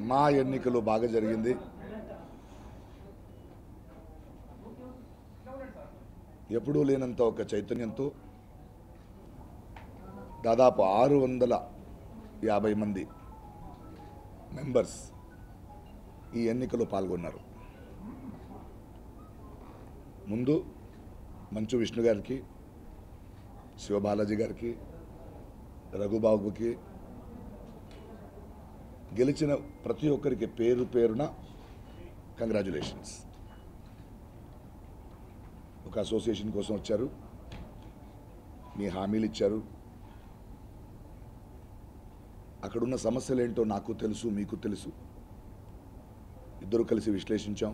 మా ఎన్నికలు బాగా జరిగింది. ఎప్పుడూ లేనంత ఒక చైతన్యంతో దాదాపు 650 మంది మెంబర్స్ ఈ ఎన్నికలో పాల్గొన్నారు. ముందు మంచు విష్ణు గారికి, శివబాలాజీ గారికి, రఘుబాబుకి, గెలిచిన ప్రతి ఒక్కరికి పేరు పేరున కంగ్రాచులేషన్స్. ఒక అసోసియేషన్ కోసం వచ్చారు, మీ హామీలు ఇచ్చారు. అక్కడున్న సమస్యలు ఏంటో నాకు తెలుసు, మీకు తెలుసు. ఇద్దరు కలిసి విశ్లేషించాం.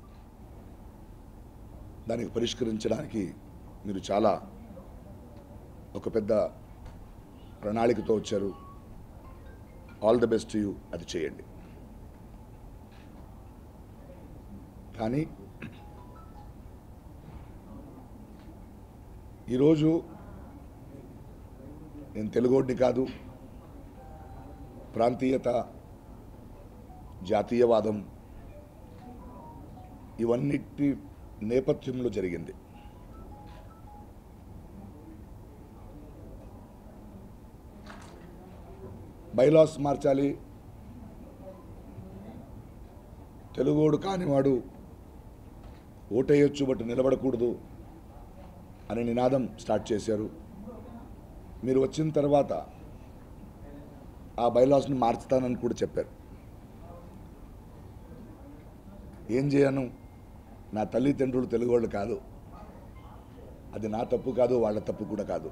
దానికి పరిష్కరించడానికి మీరు చాలా ఒక పెద్ద ప్రణాళికతో వచ్చారు. All the best you. అది చేయండి. కానీ ఈరోజు నేను తెలుగోడిని కాదు, ప్రాంతీయత, జాతీయవాదం ఇవన్నిటి నేపథ్యంలో జరిగింది. బైలాస్ మార్చాలి, తెలుగోడు కానివాడు ఓటేయొచ్చు బట్ నిలబడకూడదు అనే నినాదం స్టార్ట్ చేశారు. మీరు వచ్చిన తర్వాత ఆ బైలాస్ని మార్చుతానని కూడా చెప్పారు. ఏం చేయను, నా తల్లిదండ్రులు తెలుగోళ్ళు కాదు, అది నా తప్పు కాదు, వాళ్ళ తప్పు కూడా కాదు.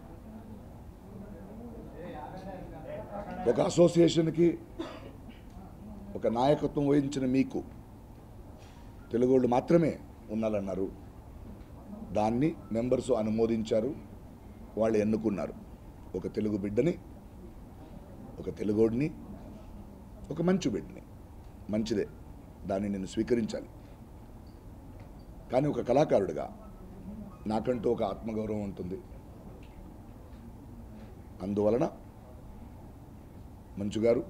ఒక అసోసియేషన్కి ఒక నాయకత్వం వహించిన మీకు తెలుగోళ్ళు మాత్రమే ఉన్నారన్నారు. దాన్ని మెంబర్స్ అనుమోదించారు, వాళ్ళు ఎన్నుకున్నారు. ఒక తెలుగు బిడ్డని, ఒక తెలుగోడిని, ఒక మంచి బిడ్డని. మంచిదే, దాన్ని నేను స్వీకరించాలి. కానీ ఒక కళాకారుడిగా నాకంటూ ఒక ఆత్మగౌరవం ఉంటుంది. అందువలన మంచు గారు,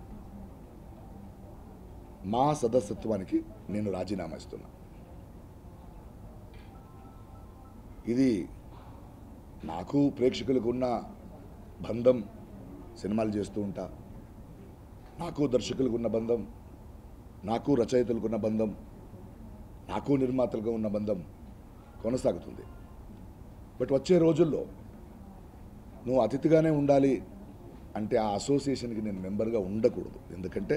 మా సదస్యత్వానికి నేను రాజీనామా ఇస్తున్నా. ఇది నాకు ప్రేక్షకులకు ఉన్న బంధం, సినిమాలు చేస్తూ ఉంటా. నాకు దర్శకులకు ఉన్న బంధం, నాకు రచయితలకు ఉన్న బంధం, నాకు నిర్మాతలుగా ఉన్న బంధం కొనసాగుతుంది. బట్ వచ్చే రోజుల్లో నువ్వు అతిథిగానే ఉండాలి అంటే ఆ అసోసియేషన్కి నేను మెంబర్గా ఉండకూడదు. ఎందుకంటే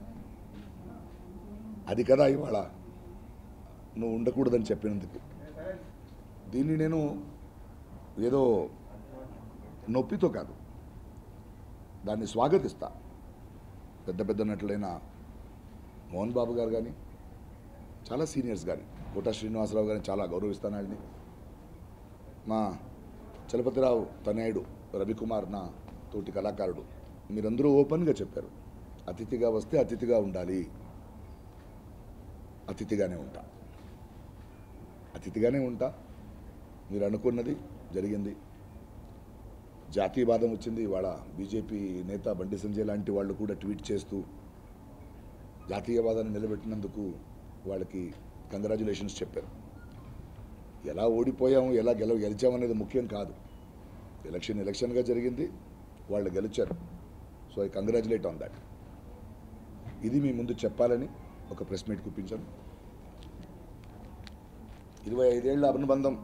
అది కదా ఇవాళ నువ్వు ఉండకూడదని చెప్పినందుకు. దీన్ని నేను ఏదో నొప్పితో కాదు, దాన్ని స్వాగతిస్తా. పెద్ద పెద్ద నటులైన మోహన్ బాబు గారు కానీ, చాలా సీనియర్స్ కానీ, కోట శ్రీనివాసరావు గారిని చాలా గౌరవిస్తాను. ఆయన్ని మా చలపతిరావు తనయుడు రవికుమార్, నా తోటి కళాకారుడు, మీరందరూ ఓపెన్గా చెప్పారు, అతిథిగా వస్తే అతిథిగా ఉండాలి. అతిథిగానే ఉంటా, అతిథిగానే ఉంటా. మీరు అనుకున్నది జరిగింది. జాతీయవాదం వచ్చింది. ఇవాళ బీజేపీ నేత బండి సంజయ్ లాంటి వాళ్ళు కూడా ట్వీట్ చేస్తూ జాతీయవాదాన్ని నిలబెట్టినందుకు వాళ్ళకి కంగ్రాచులేషన్స్ చెప్పారు. ఎలా ఓడిపోయాము, ఎలా గెలిచామనేది ముఖ్యం కాదు. ఎలక్షన్గా జరిగింది, వాళ్ళు గెలిచారు. So I congratulate on that. ఇది మీ ముందు చెప్పాలని ఒక ప్రెస్ మీట్ కూపించాను. 25 ఏళ్ల అనుబంధం,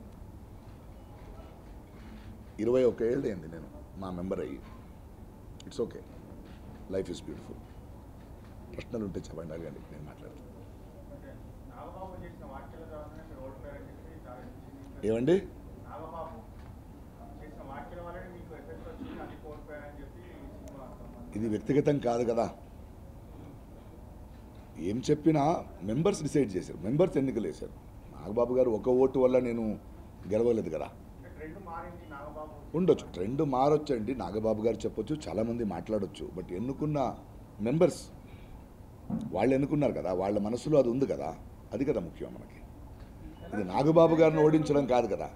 21 ఏళ్ళు అయింది నేను మా మెంబర్ అయ్యి. It's okay, life is beautiful. ప్రశ్నలు ఉంటే చెప్పండి, అడగండి, నేను మాట్లాడతాను. ఏమండి, ఇది వ్యక్తిగతం కాదు కదా. ఏం చెప్పినా మెంబర్స్ డిసైడ్ చేశారు, మెంబర్స్ ఎన్నికలు వేశారు. నాగబాబు గారు ఒక ఓటు వల్ల నేను గెలవలేదు కదా. ఉండొచ్చు, ట్రెండ్ మారొచ్చు అండి. నాగబాబు గారు చెప్పొచ్చు, చాలామంది మాట్లాడొచ్చు. బట్ ఎన్నుకున్న మెంబర్స్ వాళ్ళు ఎన్నుకున్నారు కదా, వాళ్ళ మనసులో అది ఉంది కదా, అది కదా ముఖ్యం మనకి. ఇది నాగబాబు గారిని ఓడించడం కాదు కదా.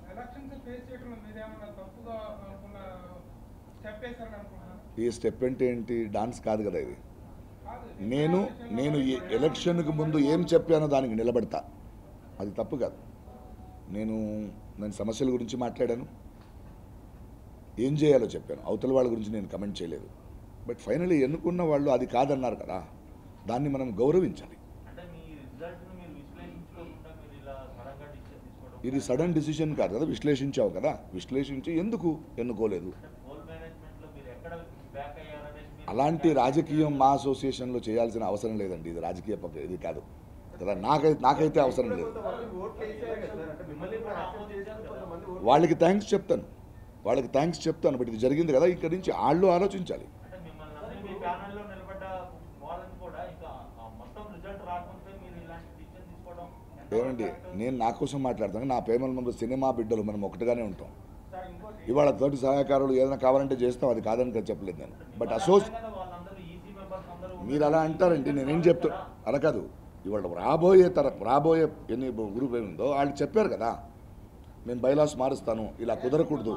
ఈ స్టెప్ అంటే ఏంటి? డాన్స్ కాదు కదా ఇది. నేను ఈ ఎలక్షన్కి ముందు ఏం చెప్పానో దానికి నిలబడతా, అది తప్పు కాదు. నేను సమస్యల గురించి మాట్లాడాను, ఏం చేయాలో చెప్పాను, అవతల వాళ్ళ గురించి నేను కమెంట్ చేయలేదు. బట్ ఫైనలీ ఎన్నుకున్న వాళ్ళు అది కాదన్నారు కదా, దాన్ని మనం గౌరవించాలి. ఇది సడన్ డిసిషన్ కాదు కదా, విశ్లేషించావు కదా, విశ్లేషించి ఎందుకు ఎన్నుకోలేదు. అలాంటి రాజకీయం మా అసోసియేషన్లో చేయాల్సిన అవసరం లేదండి, ఇది రాజకీయ ఇది కాదు కదా, నాకైతే అవసరం లేదు. వాళ్ళకి థ్యాంక్స్ చెప్తాను, బట్ ఇది జరిగింది కదా, ఇక్కడి నుంచి వాళ్ళు ఆలోచించాలి. ఏమండి, నేను నా కోసం మాట్లాడతాను, నా ప్రేమల ముందు సినిమా బిడ్డలు మనం ఒకటిగానే ఉంటాం. ఇవాళ తోటి సహాయకారులు ఏదైనా కావాలంటే చేస్తాం, అది కాదని చెప్పలేదు నేను. బట్ మీరు అలా అంటారండి, నేనేం చెప్తాను అలా కాదు. ఇవాళ రాబోయే ఎన్ని గ్రూప్ ఏముందో వాళ్ళు చెప్పారు కదా, నేను బైలాస్ మారుస్తాను, ఇలా కుదరకూడదు.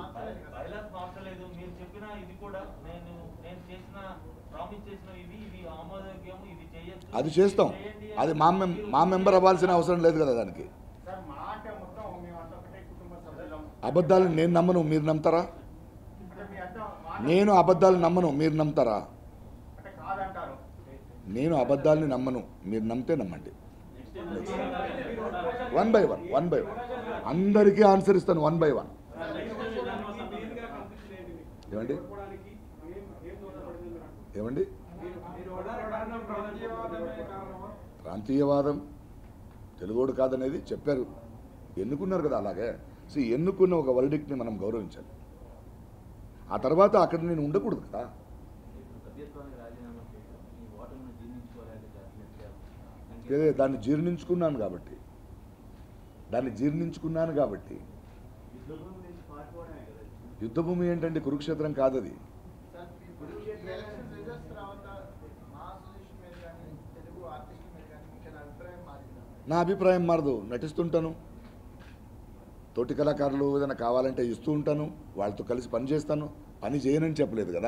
అది చేస్తాం, అది మా మెంబర్ అవ్వాల్సిన అవసరం లేదు కదా దానికి. అబద్ధాలను నేను నమ్మను, మీరు నమ్ముతారా? నేను అబద్ధాలను నమ్మను, మీరు నమ్ముతారా? నేను అబద్ధాలని నమ్మను, మీరు నమ్మితే నమ్మండి. వన్ బై వన్ అందరికీ ఆన్సర్ ఇస్తాను, 1 by 1. ఏమండి ప్రాంతీయవాదం తెలుగోడు కాదనేది చెప్పారు, ఎన్నుకున్నారు కదా. అలాగే ఎన్నుకున్న ఒక వర్డిక్ట్ని మనం గౌరవించాలి. ఆ తర్వాత అక్కడ నేను ఉండకూడదు కదా. దాన్ని జీర్ణించుకున్నాను కాబట్టి యుద్ధభూమి ఏంటంటే కురుక్షేత్రం కాదది. నా అభిప్రాయం మారదు, నటిస్తుంటాను. తోటి కళాకారులు ఏదైనా కావాలంటే ఇస్తూ ఉంటాను, వాళ్ళతో కలిసి పని చేస్తాను. పని చేయనని చెప్పలేదు కదా.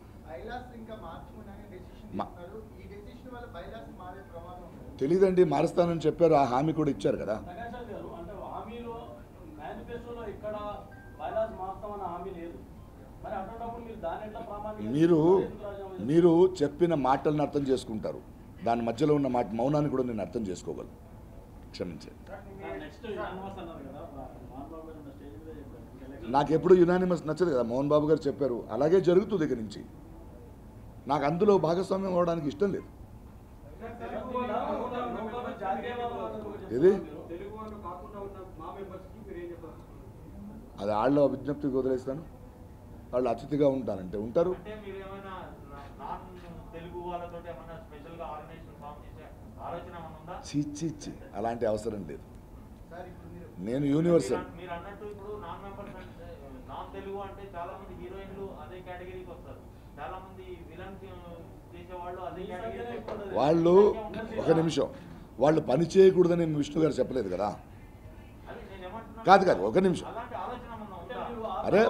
తెలీదండి, మారుస్తానని చెప్పారు, ఆ హామీ కూడా ఇచ్చారు కదా. మీరు చెప్పిన మాటలను అర్థం చేసుకుంటారు, దాని మధ్యలో ఉన్న మౌనాన్ని కూడా నేను అర్థం చేసుకోగలను. క్షమించండి. నాకు ఎప్పుడు యునానిమస్ నచ్చదు కదా, మోహన్ బాబు గారు చెప్పారు, అలాగే జరుగుతుంది దగ్గర నుంచి. నాకు అందులో భాగస్వామ్యం అవడానికి ఇష్టం లేదు. ఇది అది వాళ్ళ విజ్ఞప్తికి వదిలేస్తాను, వాళ్ళు అతిథిగా ఉంటానంటే ఉంటారు. చిచ్చి అలాంటి అవసరం లేదు, నేను యూనివర్సల్. వాళ్ళు ఒక నిమిషం, వాళ్ళు పని చేయకూడదని విష్ణు గారు చెప్పలేదు కదా. కాదు ఒక నిమిషం. అరే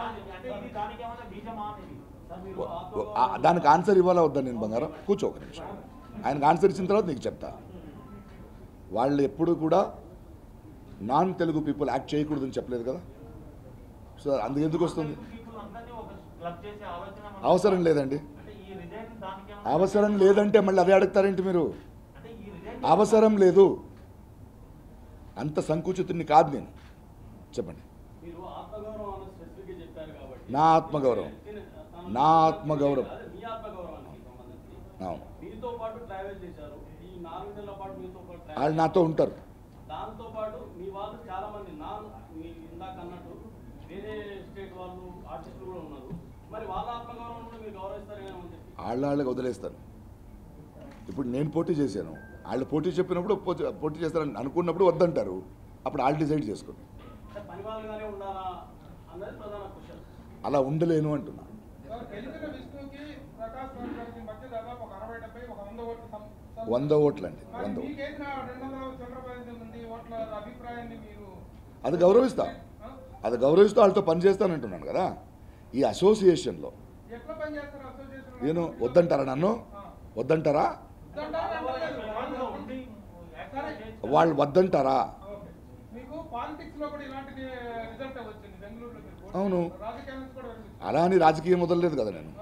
దానికి ఆన్సర్ ఇవ్వాలా వద్దా? నేను బంగారం కూర్చో ఒక నిమిషం, ఆయనకు ఆన్సర్ ఇచ్చిన తర్వాత నీకు చెప్తా. వాళ్ళు ఎప్పుడు కూడా నాన్ తెలుగు పీపుల్ యాక్ట్ చేయకూడదని చెప్పలేదు కదా. సో అందుకెందుకు వస్తుంది? అవసరం లేదండి. అవసరం లేదంటే మళ్ళీ అదే అడుగుతారేంటి మీరు? అవసరం లేదు, అంత సంకుచితుని కాదు నేను. చెప్పండి. నా ఆత్మగౌరవం వాళ్ళు నాతో ఉంటారు. వాళ్ళకి వదిలేస్తాను. ఇప్పుడు నేను పోటీ చేశాను, వాళ్ళు పోటీ చెప్పినప్పుడు పోటీ చేస్తారని అనుకున్నప్పుడు వద్దంటారు, అప్పుడు వాళ్ళు డిసైడ్ చేసుకోండి. అలా ఉండలేను అంటున్నా. 100 ఓట్లు అండి, 100 ఓట్లు. అది గౌరవిస్తూ వాళ్ళతో పనిచేస్తానంటున్నాను కదా. ఈ అసోసియేషన్లో నేను వద్దంటారా నన్ను? వద్దంటారా? వాళ్ళు వద్దంటారా? అవును, అలా అని రాజకీయం వదలలేదు కదా నేను.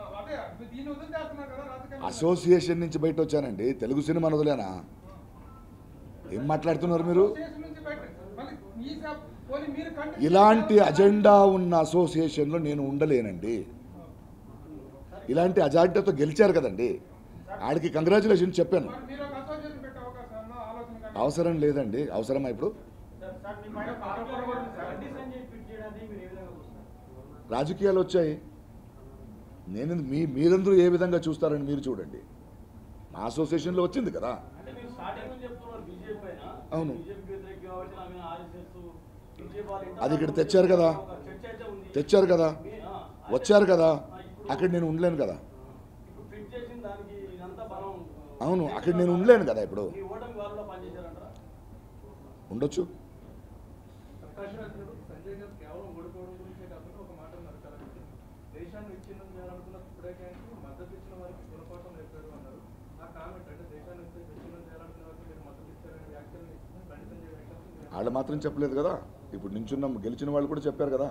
అసోసియేషన్ నుంచి బయట వచ్చానండి. తెలుగు సినిమా వదిలేనా? ఏం మాట్లాడుతున్నారు మీరు? ఇలాంటి అజెండా ఉన్న అసోసియేషన్లో నేను ఉండలేనండి. ఇలాంటి అజెండాతో గెలిచారు కదండి, ఆడికి కంగ్రాచులేషన్ చెప్పాను. అవసరం లేదండి. అవసరమా ఇప్పుడు? రాజకీయాలు వచ్చాయి. నేను మీరందరూ ఏ విధంగా చూస్తారని మీరు చూడండి. మా అసోసియేషన్లో వచ్చింది కదా. అవును, అది ఇక్కడ తెచ్చారు కదా, వచ్చారు కదా. అక్కడ నేను ఉండలేను కదా. అవును, అక్కడ నేను ఉండలేను కదా. ఇప్పుడు ఉండొచ్చు. వాళ్ళు మాత్రం చెప్పలేదు కదా. ఇప్పుడు నించున్న గెలిచిన వాళ్ళు కూడా చెప్పారు కదా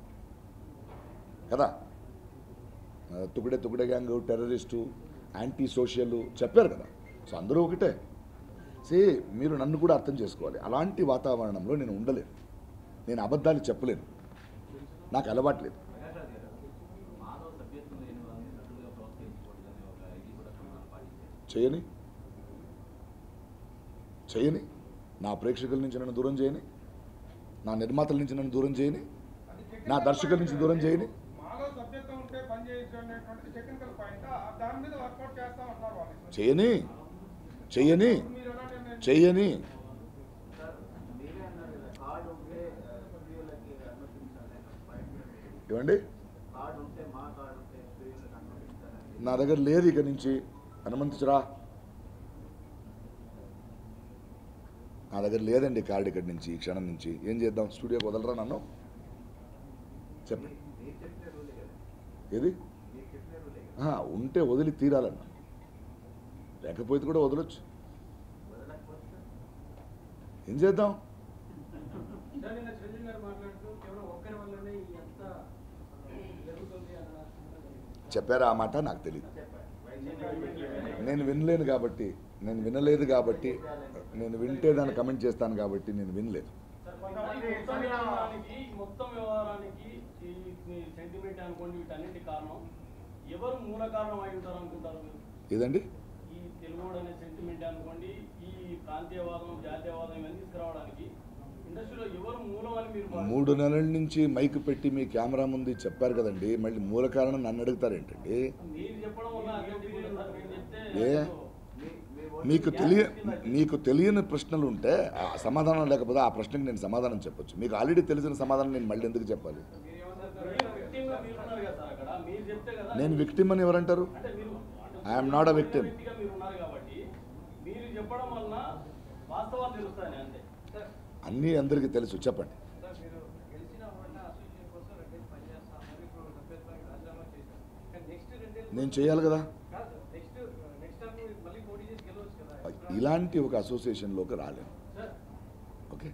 కదా తుకుడే గ్యాంగ్, టెర్రరిస్టు, యాంటీ సోషల్ చెప్పారు కదా. సో అందరూ ఒకటే. మీరు నన్ను కూడా అర్థం చేసుకోవాలి. అలాంటి వాతావరణంలో నేను ఉండలేను. నేను అబద్ధాలు చెప్పలేను, నాకు అలవాట్లేదు. చేయని నా ప్రేక్షకుల నుంచి నన్ను దూరం చేయని, నా నిర్మాతల నుంచి నన్ను దూరం చేయని, నా దర్శకుల నుంచి దూరం చేయని. చేయని ఏమండి, నా దగ్గర లేదు. ఇక నుంచి అనుమతించరా? నా దగ్గర లేదండి కార్డు. ఇక్కడి నుంచి ఈ క్షణం నుంచి ఏం చేద్దాం? స్టూడియోకి వదలరా నన్ను? చెప్పండి. ఏది ఉంటే వదిలి తీరాలన్న, లేకపోతే కూడా వదలొచ్చు. ఏం చేద్దాం? చెప్పారా ఆ మాట? నాకు తెలియదు. నేను వినలేను కాబట్టి, నేను వినలేదు కాబట్టి, నేను వింటే దాన్ని కమెంట్ చేస్తాను కాబట్టి నేను వినలేదు. మొత్తం వ్యవహారానికి సెంటిమెంట్ అనుకోండి, వీటన్నిటి కారణం ఎవరు మూల కారణం అయి ఉంటారు అనుకుంటారు మీరు? ఏదండి? ఈ తెలుగు అనే సెంటిమెంట్ అనుకోండి, ఈ ప్రాంతీయవాదం, జాతీయవాదం ఇవన్నీ తీసుకురావడానికి ఇండస్ట్రీలో ఎవరు మూలం అని మీరు? 3 నెలల నుంచి మైక్ పెట్టి మీ కెమెరా ముందు చెప్పారు కదండి, మళ్ళీ మూల కారణం నన్ను అడుగుతారేంటండి? మీరు చెప్పడం వల్ల మీకు తెలియని ప్రశ్నలు ఉంటే ఆ సమాధానం లేకపోతే ఆ ప్రశ్నకి నేను సమాధానం చెప్పొచ్చు. మీకు ఆల్రెడీ తెలిసిన సమాధానం నేను మళ్ళీ ఎందుకు చెప్పాలి? నేను విక్టిమ్ అని ఎవరంటారు? I'm not a victim. అన్నీ అందరికీ తెలుసు. చెప్పండి. నేను చేయాలి కదా. ఇలాంటి ఒక అసోసియేషన్లోకి రాలేను. ఓకే,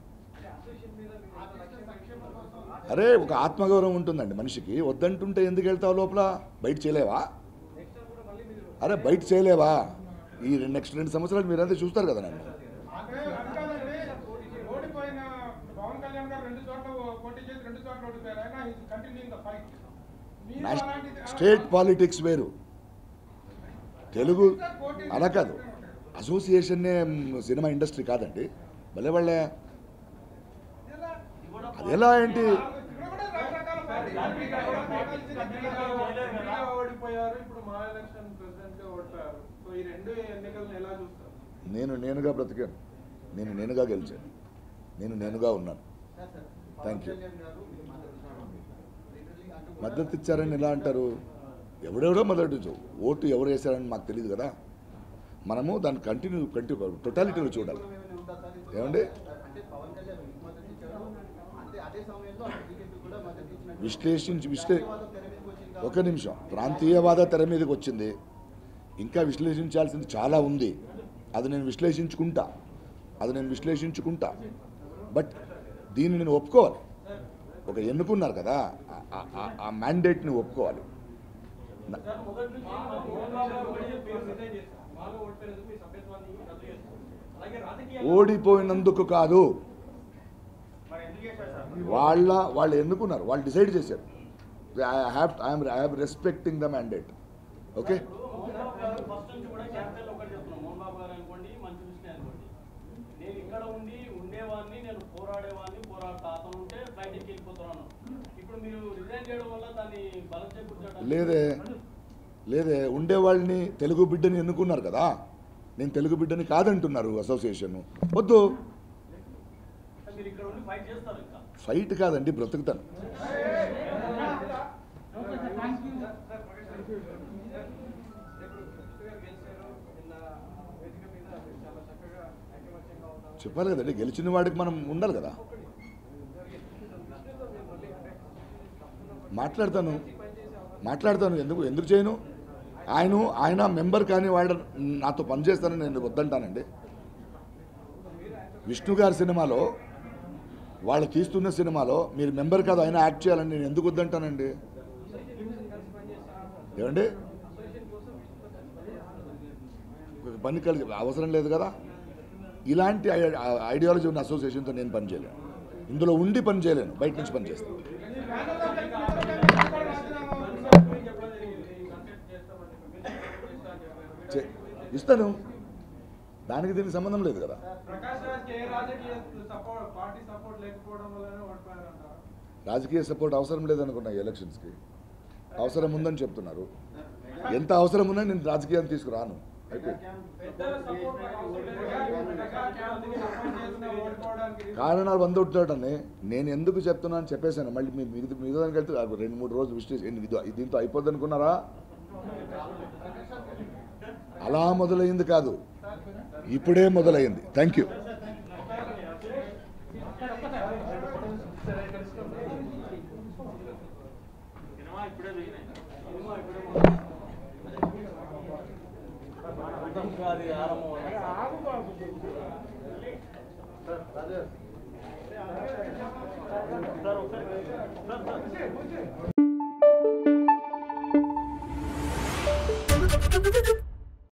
అరే ఒక ఆత్మగౌరవం ఉంటుందండి మనిషికి. వద్దంటుంటే ఎందుకు వెళ్తావు లోపల? బయట చేయలేవా? అరే బయట చేయలేవా? ఈ నెక్స్ట్ 2 సంవత్సరాలు మీరంతా చూస్తారు కదా నన్ను. స్టేట్ పాలిటిక్స్ వేరు, తెలుగు అలా కాదు. అసోసియేషన్నే సినిమా ఇండస్ట్రీ కాదండి. భలే వాళ్ళే. అది ఎలా ఏంటి? నేనుగా బ్రతికాను, నేనుగా గెలిచాను, నేనుగా ఉన్నాను. Thank you. మద్దతు ఇచ్చారని ఎలా అంటారు? ఎవడెవడో మద్దతు. ఓటు ఎవరు వేశారని మాకు తెలియదు కదా. మనము దాన్ని కంటిన్యూ టోటాలిటీలో చూడాలి. ఏమండి, ఒక నిమిషం. ప్రాంతీయవాద తెర మీదకి వచ్చింది. ఇంకా విశ్లేషించాల్సింది చాలా ఉంది. అది నేను విశ్లేషించుకుంటా. బట్ దీన్ని నేను ఒప్పుకోవాలి. ఒక ఎన్నుకున్నారు కదా, ఆ మ్యాండేట్ని ఒప్పుకోవాలి. ఓడిపోయినందుకు కాదు, వాళ్ళు ఎన్నుకున్నారు, వాళ్ళు డిసైడ్ చేశారు. I'm respecting the mandate. Okay, నేను ఇక్కడ ఉండేవాడిని, నేను పోరాడతా, అతను ఉంటే ఫ్లైట్కి వెళ్ళిపోతున్నాను. ఇప్పుడు మీరు రిజైన్ చేయడం వల్ల దాన్ని బలం చేకూర్చడం లేదే ఉండేవాళ్ళని తెలుగు బిడ్డని ఎన్నుకున్నారు కదా, నేను తెలుగు బిడ్డని కాదంటున్నారు అసోసియేషన్. వద్దు, మీరు ఇక్కడ ఉండి ఫైట్ చేస్తారు. ఇంకా ఫైట్ కాదండి, బ్రతుకుతాను. చెప్పాలి కదండి, గెలిచిన వాడికి మనం ఉండాలి కదా. మాట్లాడతాను ఎందుకు చేయను. ఆయన మెంబర్ కానీ వాడు నాతో పనిచేస్తానని నేను వద్దంటానండి. విష్ణు గారి సినిమాలో, వాళ్ళు తీస్తున్న సినిమాలో మీరు మెంబర్ కాదు ఆయన యాక్ట్ చేయాలని నేను ఎందుకు వద్దంటానండి? ఏమండి, పని కలిసి అవసరం లేదు కదా. ఇలాంటి ఐడియాలజీ ఉన్న అసోసియేషన్తో నేను పనిచేయలేను. ఇందులో ఉండి పని చేయలేను, బయట నుంచి పని చేస్తాను. ఇస్తాను, దానికి దీనికి సంబంధం లేదు కదా. రాజకీయ సపోర్ట్ అవసరం లేదనుకున్నా. ఎలక్షన్స్కి అవసరం ఉందని చెప్తున్నారు. ఎంత అవసరం ఉన్నా నేను రాజకీయాన్ని తీసుకురాను. కారణాలు వందొట్టాడని నేను ఎందుకు చెప్తున్నాను చెప్పేశాను. మళ్ళీ మీరు మిగతానికి వెళ్తే 2-3 రోజులు విశ్లేషణ దీంతో అయిపోద్ది అనుకున్నారా? అలా మొదలైంది కాదు, ఇప్పుడే మొదలైంది. Thank you. అది